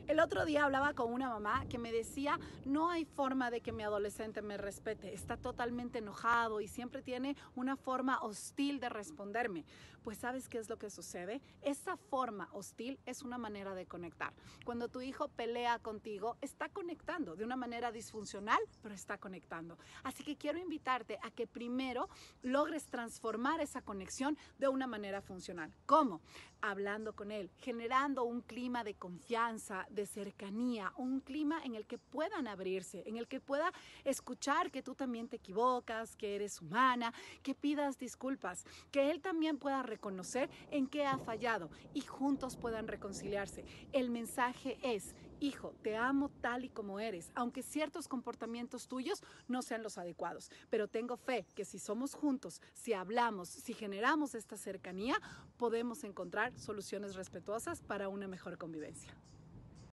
El otro día hablaba con una mamá que me decía, no hay forma de que mi adolescente me respete, está totalmente enojado y siempre tiene una forma hostil de responderme. Pues ¿sabes qué es lo que sucede? Esa forma hostil es una manera de conectar. Cuando tu hijo pelea contigo, está conectando de una manera disfuncional, pero está conectando. Así que quiero invitarte a que primero logres transformar esa conexión de una manera funcional. ¿Cómo? Hablando con él, generando un clima de confianza, de cercanía, un clima en el que puedan abrirse, en el que pueda escuchar que tú también te equivocas, que eres humana, que pidas disculpas, que él también pueda reconocer en qué ha fallado y juntos puedan reconciliarse. El mensaje es: hijo, te amo tal y como eres, aunque ciertos comportamientos tuyos no sean los adecuados, pero tengo fe que si somos juntos, si hablamos, si generamos esta cercanía, podemos encontrar soluciones respetuosas para una mejor convivencia.